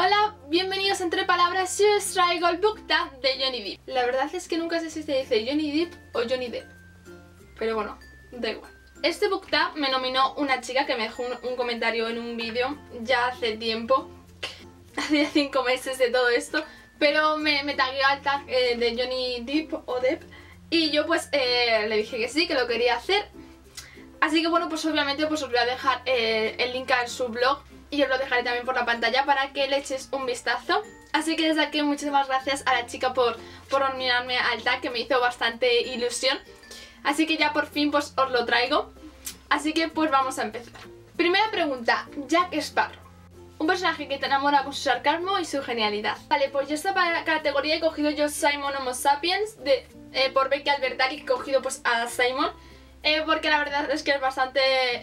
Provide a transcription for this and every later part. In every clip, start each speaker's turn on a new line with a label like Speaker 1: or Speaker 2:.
Speaker 1: Hola, bienvenidos a Entre Palabras, yo os traigo el book tag de Johnny Depp. La verdad es que nunca sé si se dice Johnny Depp o Johnny Depp, pero bueno, da igual. Este book tag me nominó una chica que me dejó un comentario en un vídeo ya hace tiempo, hace 5 meses de todo esto, pero me tagueó al tag de Johnny Depp o Depp y yo pues le dije que sí, que lo quería hacer. Así que bueno, pues obviamente pues os voy a dejar el link a su blog y os lo dejaré también por la pantalla para que le eches un vistazo. Así que desde aquí muchísimas gracias a la chica por nominarme al tag, que me hizo bastante ilusión. Así que ya por fin pues os lo traigo. Así que pues vamos a empezar. Primera pregunta, Jack Sparrow. Un personaje que te enamora con su sarcasmo y su genialidad. Vale, pues yo esta categoría he cogido yo Simon Homo Sapiens por Becky Albertalli, he cogido pues a Simon. Porque la verdad es que es bastante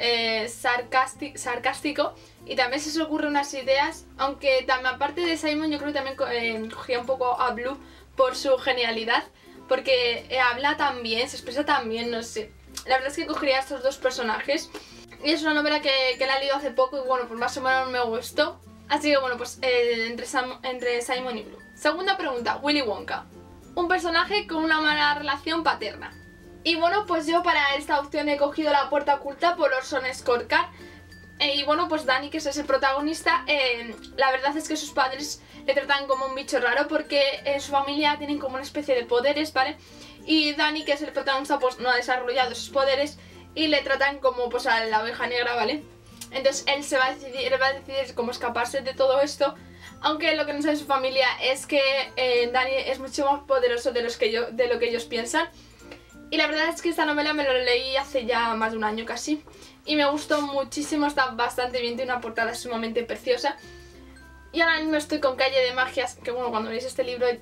Speaker 1: sarcástico y también se le ocurren unas ideas, aunque también aparte de Simon yo creo que también cogía un poco a Blue por su genialidad, porque habla tan bien, se expresa tan bien, no sé. La verdad es que cogería a estos dos personajes y es una novela que la he leído hace poco y bueno, pues más o menos me gustó. Así que bueno, pues entre Simon y Blue. Segunda pregunta, Willy Wonka. Un personaje con una mala relación paterna. Y bueno, pues yo para esta opción he cogido La puerta oculta por Orson Scott Card. Y bueno, pues Danny, que es el protagonista, la verdad es que sus padres le tratan como un bicho raro porque en su familia tienen como una especie de poderes, ¿vale? Y Danny, que es el protagonista, pues no ha desarrollado esos poderes y le tratan como pues a la oveja negra, ¿vale? Entonces él va a decidir cómo escaparse de todo esto, aunque lo que no sabe su familia es que Danny es mucho más poderoso de lo que ellos piensan. Y la verdad es que esta novela me lo leí hace ya más de un año casi y me gustó muchísimo, está bastante bien, tiene una portada sumamente preciosa. Y ahora mismo estoy con Calle de Magias, que bueno, cuando veáis este libro,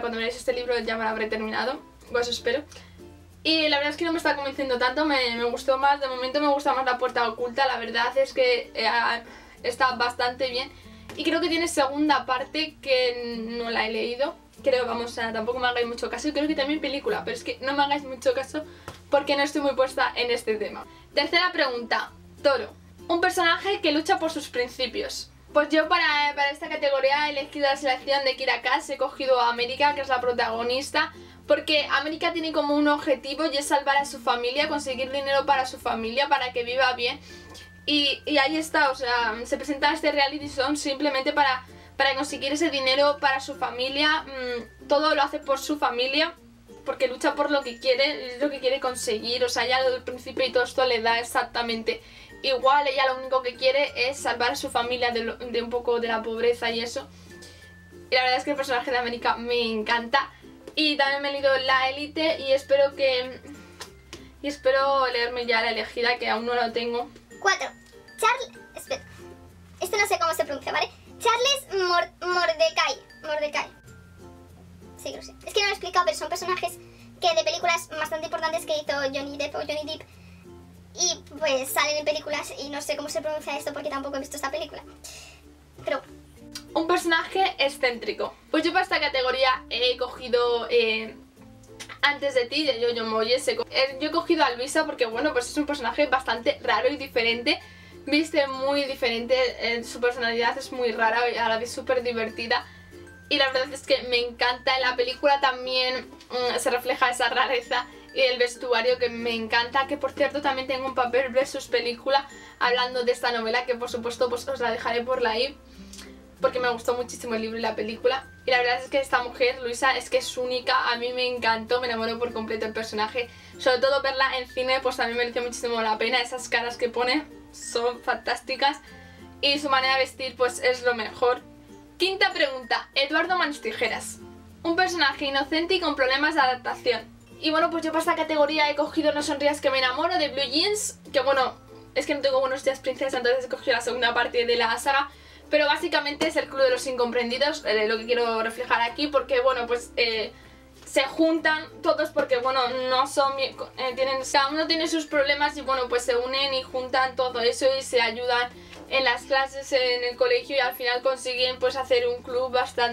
Speaker 1: ya me lo habré terminado, pues espero. Y la verdad es que no me está convenciendo tanto, me gustó más, de momento me gusta más La puerta oculta, la verdad es que está bastante bien. Y creo que tiene segunda parte que no la he leído. Creo, vamos, tampoco me hagáis mucho caso. Y creo que también película, pero es que no me hagáis mucho caso porque no estoy muy puesta en este tema. Tercera pregunta, Toro. Un personaje que lucha por sus principios. Pues yo para esta categoría he elegido la selección de Kira Cass, he cogido a América, que es la protagonista, porque América tiene como un objetivo y es salvar a su familia, conseguir dinero para su familia, para que viva bien. Y ahí está, o sea, se presenta este reality show simplemente para conseguir ese dinero para su familia. Todo lo hace por su familia, porque lucha por lo que quiere, es lo que quiere conseguir. O sea, ya desde el principio y todo esto le da exactamente igual. Ella lo único que quiere es salvar a su familia de un poco de la pobreza y eso. Y la verdad es que el personaje de América me encanta. Y también me he leído La Élite y espero leerme ya La Elegida, que aún no lo tengo.
Speaker 2: 4. Espera. Este no sé cómo se pronuncia, ¿vale? Charles Mordecai. Sí, lo sé. Es que no lo he explicado, pero son personajes que de películas bastante importantes que hizo Johnny Depp o Johnny Depp. Y pues salen en películas y no sé cómo se pronuncia esto porque tampoco he visto esta película. Pero
Speaker 1: un personaje excéntrico. Pues yo para esta categoría he cogido Antes de ti, de Jojo Moyes. Yo he cogido a Luisa porque bueno, pues es un personaje bastante raro y diferente. Viste muy diferente, su personalidad es muy rara y a la vez súper divertida. Y la verdad es que me encanta. En la película también se refleja esa rareza y el vestuario que me encanta. Que por cierto también tengo un papel versus película hablando de esta novela, que por supuesto pues os la dejaré por ahí, porque me gustó muchísimo el libro y la película. Y la verdad es que esta mujer, Luisa, es que es única, a mí me encantó, me enamoró por completo el personaje. Sobre todo verla en cine pues también mereció muchísimo la pena, esas caras que pone son fantásticas y su manera de vestir pues es lo mejor. Quinta pregunta, Eduardo Manos Tijeras. Un personaje inocente y con problemas de adaptación. Y bueno, pues yo para esta categoría he cogido No sonrías que me enamoro, de Blue Jeans, que bueno, es que no tengo Buenos días princesa, entonces he cogido la segunda parte de la saga. Pero básicamente es el club de los incomprendidos, lo que quiero reflejar aquí, porque bueno, pues se juntan todos porque bueno, no son cada uno tiene sus problemas y bueno, pues se unen y juntan todo eso y se ayudan en las clases, en el colegio, y al final consiguen pues hacer un club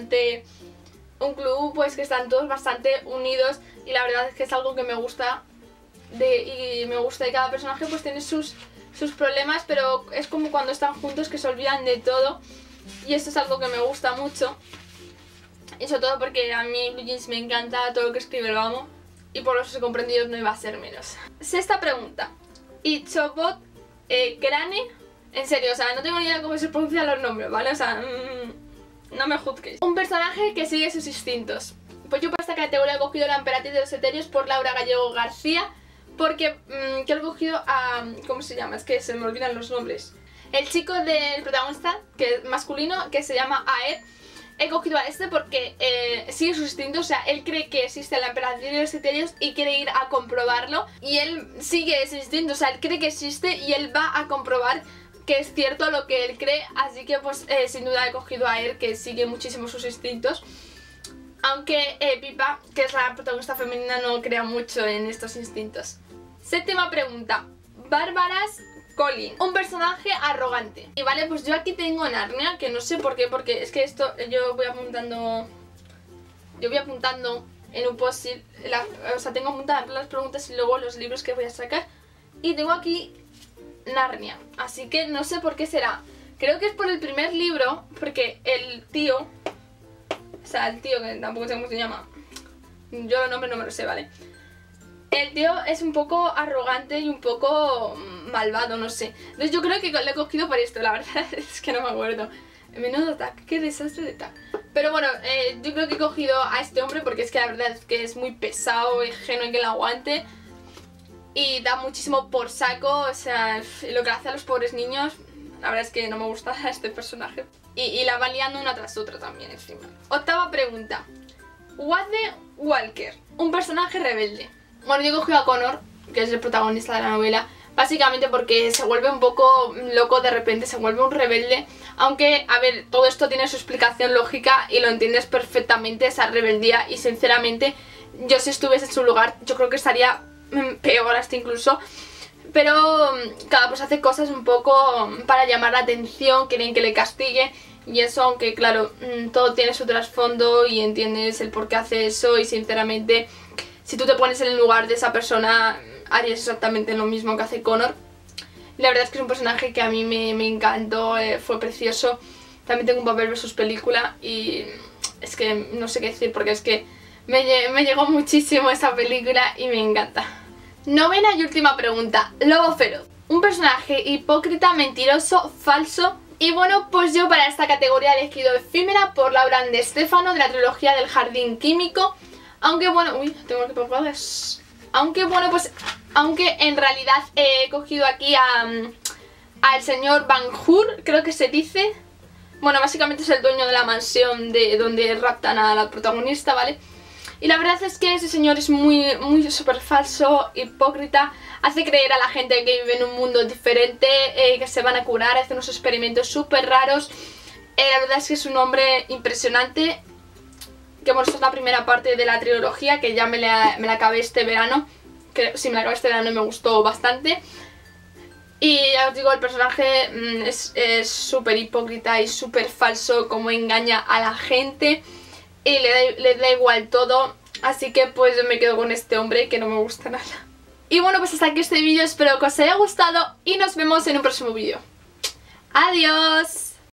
Speaker 1: pues que están todos bastante unidos. Y la verdad es que es algo que me gusta y cada personaje pues tiene sus problemas, pero es como cuando están juntos que se olvidan de todo y esto es algo que me gusta mucho. Y sobre todo porque a mí Blue Jeans me encanta, todo lo que escribe lo amo. Y por los comprendidos no iba a ser menos. Sexta pregunta. Ichobot Crane. En serio, o sea, no tengo ni idea cómo se pronuncian los nombres, ¿vale? O sea, no me juzguéis. Un personaje que sigue sus instintos. Pues yo para esta categoría he cogido La emperatriz de los etéreos por Laura Gallego García. Porque que he cogido a... ¿Cómo se llama? Es que se me olvidan los nombres. El chico del protagonista, que es masculino, que se llama Aer. He cogido a este porque sigue sus instintos, o sea, él cree que existe la emperatriz de los etéreos y quiere ir a comprobarlo. Y él sigue ese instinto, o sea, él cree que existe y él va a comprobar que es cierto lo que él cree. Así que pues sin duda he cogido a él, que sigue muchísimo sus instintos. Aunque Pipa, que es la protagonista femenina, no crea mucho en estos instintos. Séptima pregunta. Bárbaras Colin, un personaje arrogante. Y vale, pues yo aquí tengo Narnia, que no sé por qué, porque es que esto yo voy apuntando en un post-it, o sea, tengo apuntadas las preguntas y luego los libros que voy a sacar. Y tengo aquí Narnia, así que no sé por qué será. Creo que es por el primer libro, porque el tío, o sea, el tío que tampoco sé cómo se llama, yo los nombres no me lo sé, ¿vale? El tío es un poco arrogante y un poco malvado, no sé. Entonces yo creo que lo he cogido por esto, la verdad es que no me acuerdo. Menudo tag, qué desastre de tag. Pero bueno, yo creo que he cogido a este hombre porque es que la verdad es que es muy pesado, ingenuo y que lo aguante. Y da muchísimo por saco, o sea, lo que hace a los pobres niños, la verdad es que no me gusta este personaje. Y la va liando una tras otra también encima. Octava pregunta. Wadde Walker, un personaje rebelde. Bueno, yo he cogido a Connor, que es el protagonista de la novela, básicamente porque se vuelve un poco loco de repente, se vuelve un rebelde. Aunque, a ver, todo esto tiene su explicación lógica y lo entiendes perfectamente, esa rebeldía. Y sinceramente, yo si estuviese en su lugar, yo creo que estaría peor hasta incluso. Pero, claro, pues hace cosas un poco para llamar la atención, quieren que le castigue. Y eso, aunque claro, todo tiene su trasfondo y entiendes el por qué hace eso. Y sinceramente, si tú te pones en el lugar de esa persona, harías exactamente lo mismo que hace Connor. La verdad es que es un personaje que a mí me encantó, fue precioso. También tengo un papel versus película y es que no sé qué decir porque es que me llegó muchísimo esa película y me encanta. Novena y última pregunta. Lobo feroz. Un personaje hipócrita, mentiroso, falso. Y bueno, pues yo para esta categoría he elegido Efímera por Laura de Stefano de la trilogía del Jardín Químico. Aunque bueno, uy, tengo que probar. Aunque bueno, pues aunque en realidad he cogido aquí al señor Van Hur, creo que se dice. Bueno, básicamente es el dueño de la mansión de donde raptan a la protagonista, ¿vale? Y la verdad es que ese señor es muy súper falso, hipócrita. Hace creer a la gente que vive en un mundo diferente, que se van a curar, hace unos experimentos súper raros. La verdad es que es un hombre impresionante. Que bueno, esta es la primera parte de la trilogía, que ya me la acabé este verano. Que sí, me la acabé este verano y me gustó bastante. Y ya os digo, el personaje es súper hipócrita y súper falso, como engaña a la gente. Y le da igual todo, así que pues yo me quedo con este hombre que no me gusta nada. Y bueno, pues hasta aquí este vídeo, espero que os haya gustado y nos vemos en un próximo vídeo. ¡Adiós!